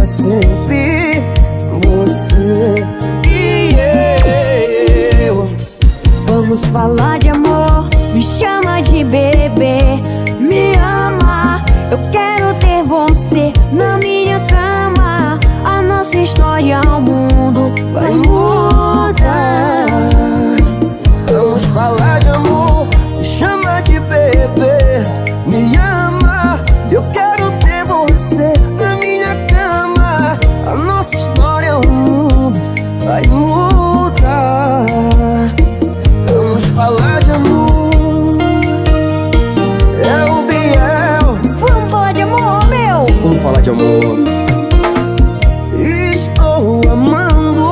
sempre. Você e eu. Vamos falar de amor, me chama de bebê. Me ama, eu quero ter você na minha cama. A nossa história ao mundo vai mudar. Vamos falar de amor, me chama de bebê. Me ama, eu quero ter você na minha cama. A nossa história ao mundo vai mudar. Vamos falar de amor. É o Biel. Vamos falar de amor, meu. Vamos falar de amor. Estou amando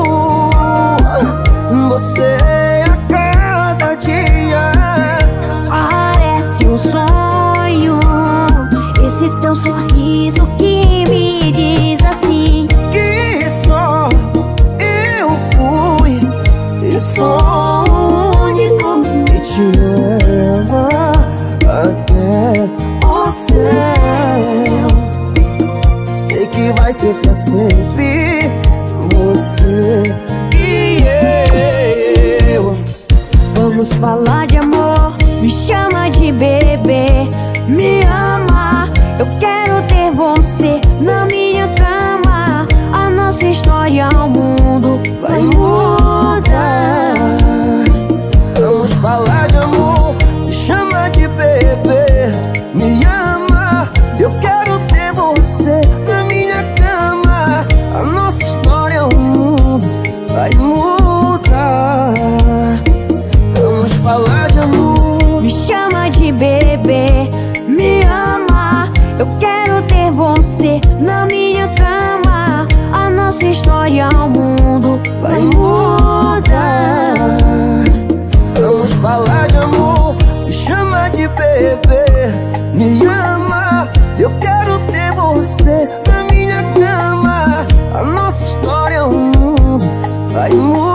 você a cada dia. Parece um sonho, esse teu sorriso que me diz assim: que só eu fui e sou único que te ama até o céu. Sei que vai ser pra sempre. Você e eu. vamos falar de amor, me chama de bebê. Me ama, eu quero ter você na minha cama. A nossa história ao mundo vai mudar. Vamos falar de amor, me chama de bebê. Me ama, eu quero ter você na minha cama. A nossa história ao mundo vai mudar. Vamos falar de amor, me chama de bebê. Me ama, eu quero ter você na minha cama. A nossa história ao mundo vai mudar. vamos falar de amor, me chama de bebê. Me ama, eu quero ter você na minha cama. A nossa história ao mundo vai mudar.